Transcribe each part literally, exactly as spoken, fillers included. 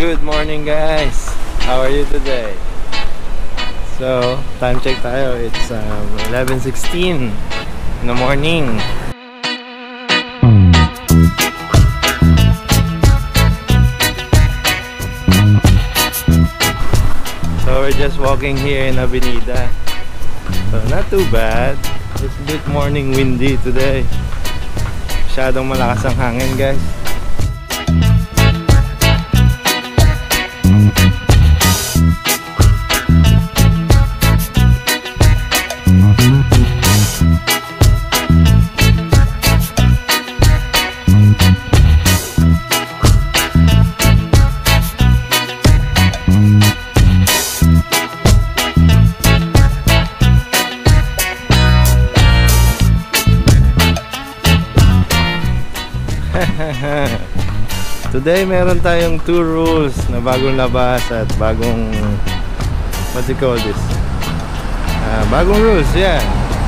Good morning guys! How are you today? So, time check tayo. It's um, eleven sixteen in the morning. So, we're just walking here in Avenida. So, not too bad. It's a bit morning windy today. Masyadong malakas ang hangin guys. Today meron tayong two rules na bagong labas at bagong what do you call this? Uh, bagong rules, yeah.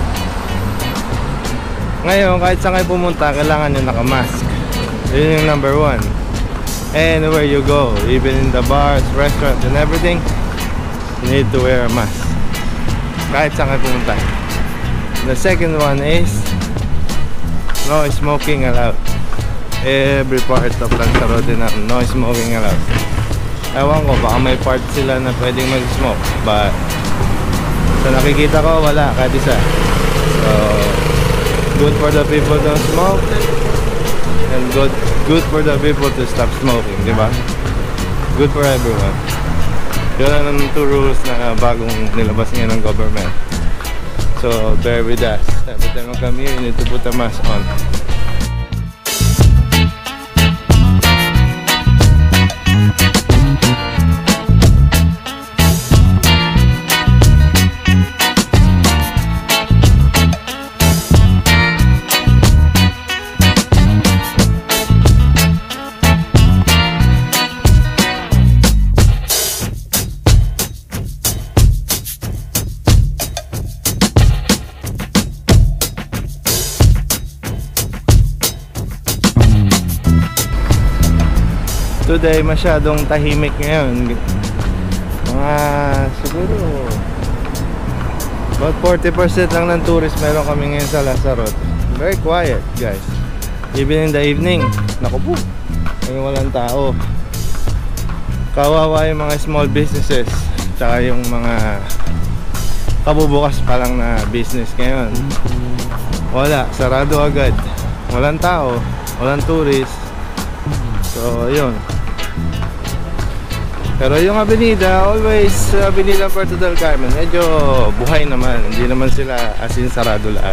Ngayon kahit saan kayo pumunta, kailangan nyo nakamask. Yun yung number one. Anywhere you go, even in the bars, restaurants and everything, you need to wear a mask. Kahit saan kayo pumunta. The second one is no smoking allowed. Every part of Lanzarote na no smoking allowed. Ewan ko, baka may part sila na pwedeng mag-smoke, but sa nakikita ko, wala, kahit isa. So, good for the people to smoke and good good for the people to stop smoking, di ba? Good for everyone. Yun ang two rules na bagong nilabas ngayon ng government. So, bear with us. Every time you come here, you need to put a mask on. Today masyadong tahimik ngayon. Mga siguro about forty percent lang ng tourist meron kami ngayon sa Lanzarote. Very quiet guys. Even in the evening, naku po, walang tao. Kawawa yung mga small businesses, tsaka yung mga kabubukas pa lang na business ngayon. Wala, sarado agad. Walang tao, walang tourist. So yun. Pero yung Avenida, always Avenida Puerto del Carmen, medyo buhay naman. Hindi naman sila as in sarado lahat.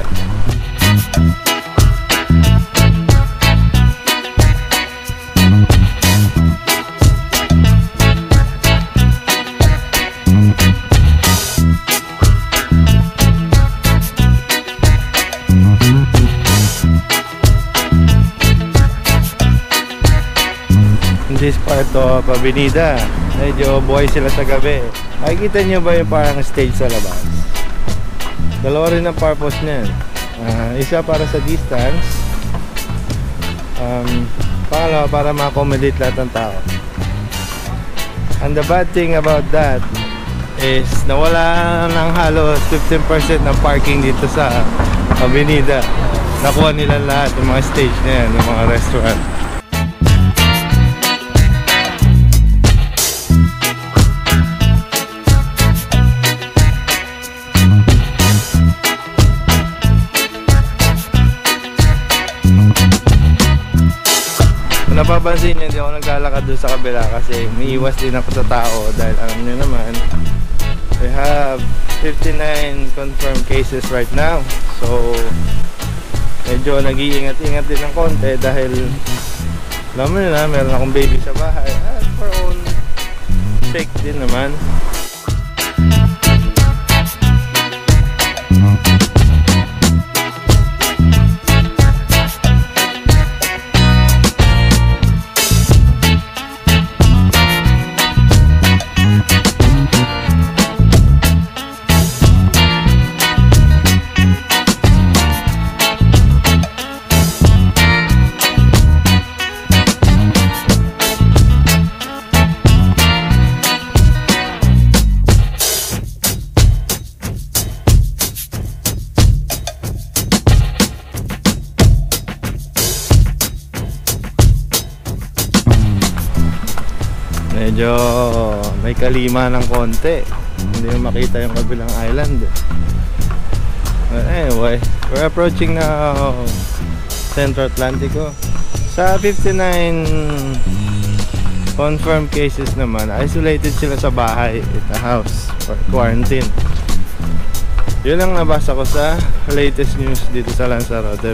This part of Avenida, medyo buhay sila sa gabi. Makikita nyo ba yung parang stage sa labas? Dalawa rin ang purpose niyan. Uh, isa para sa distance, um, pangalawa para ma-accommodate lahat ng tao. And the bad thing about that is nawala ng halos fifteen percent ng parking dito sa Avenida. Nakuha nila lahat yung mga stage na yan, yung mga restaurant. Napapansin niyo, hindi ako naglalakad doon sa kabila kasi umiiwas din ako sa tao dahil alam niyo naman we have fifty-nine confirmed cases right now. So medyo nag-iingat-ingat din ng konti dahil alam mo na, meron akong baby sa bahay at for own sake din naman. medyo may kalima ng konti, hindi mo makita yung kabilang island. But anyway, we're approaching now Centro Atlantico. Sa fifty-nine confirmed cases naman, isolated sila sa bahay, at the house, or quarantine. Yun ang nabasa ko sa latest news dito sa Lanzarote.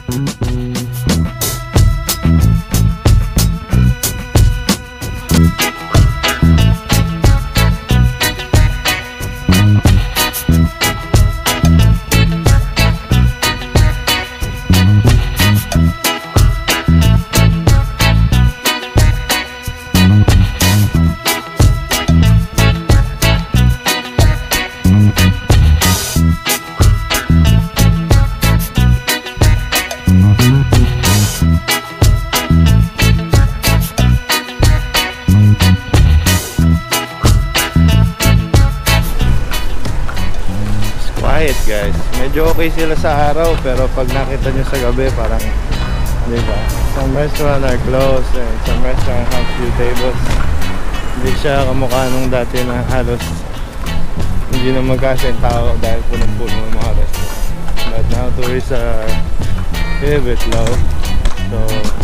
Guys, medyo okay sila sa araw, pero pag nakita nyo sa gabi, parang, di ba, some restaurant are closed and some restaurant have few tables. Hindi siya kamukha nung dati na halos hindi na magkasya yung tao dahil punong-puno ng mga restaurant. But now tourists are a bit low, so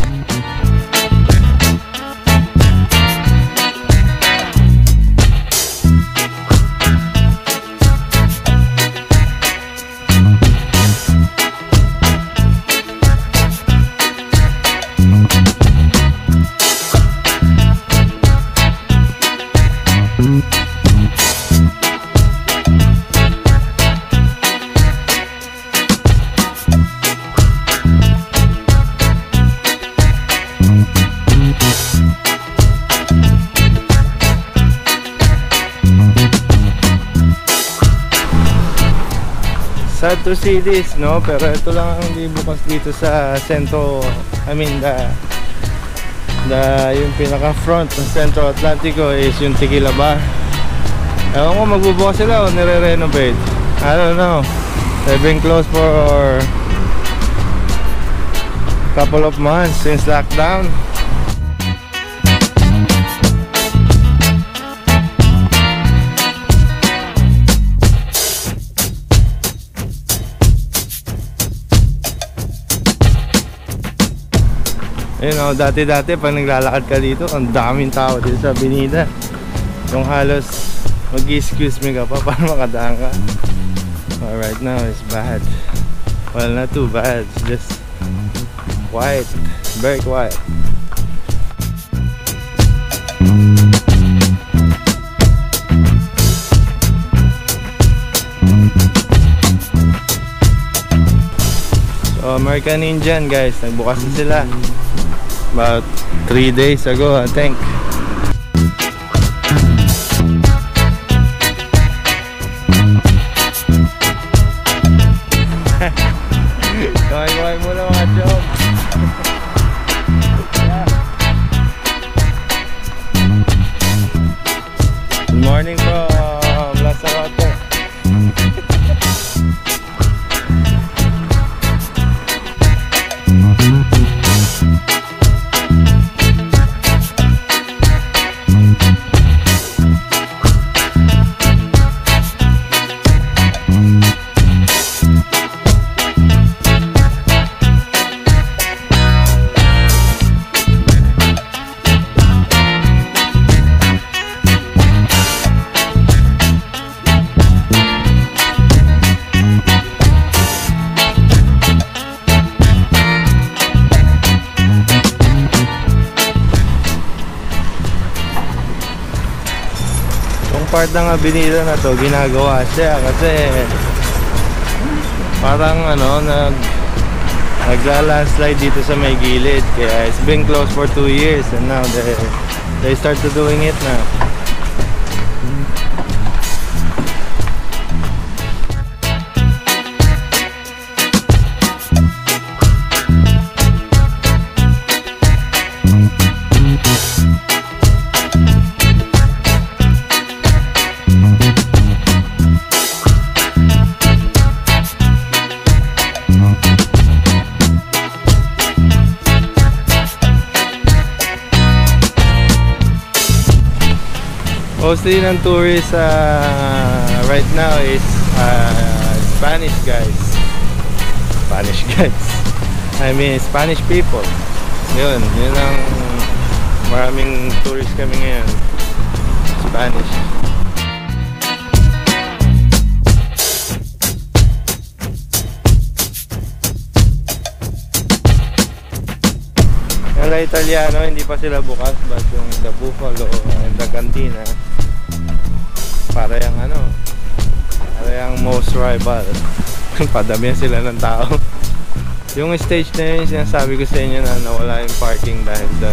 sad to see this, no? Pero ito lang ang hindi bukas dito sa Centro, I mean the, the yung pinaka front ng Centro Atlantico is yung Tequila Bar. Ewan ko magbubukas sila o nire-renovate, I don't know. They've been closed for a couple of months since lockdown. You know, dati-dati pag naglalakad ka dito, ang daming tao dito sa Avenida. Yung halos mag-excuse me ka pa para makadaan ka. But right now it's bad. Well, not too bad, it's just quiet, very quiet. So American Indian guys, nagbukas na sila about three days ago, I think. Kaway-kaway muna mga job. Good morning from Lanzarote. Part ng Avenida na to ginagawa siya kasi parang ano nag nagla-landslide dito sa may gilid, kaya it's been closed for two years and now they they started doing it na. Mostly ng tourists uh, right now is uh, Spanish guys. Spanish guys. I mean Spanish people. Yun, yun ang maraming tourists kami ngayon. Spanish. Yung La Italiano, hindi pa sila bukas, but yung The Buffalo and the Cantina para yung ano, para yung most rival. Padamihan sila ng tao. Yung stage na yun, sinasabi ko sa inyo na nawala yung parking dahil doon.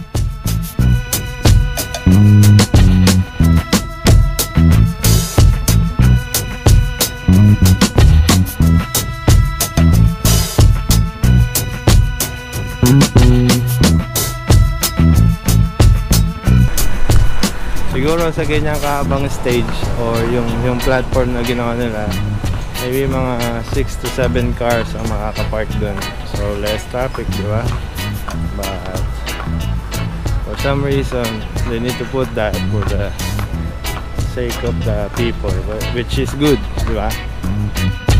Siguro sa ganyang kahabang stage or yung yung platform na ginawa nila, maybe mga six to seven cars ang makakapark dun. So less traffic, di ba? But for some reason, they need to put that for the sake of the people, which is good, di ba?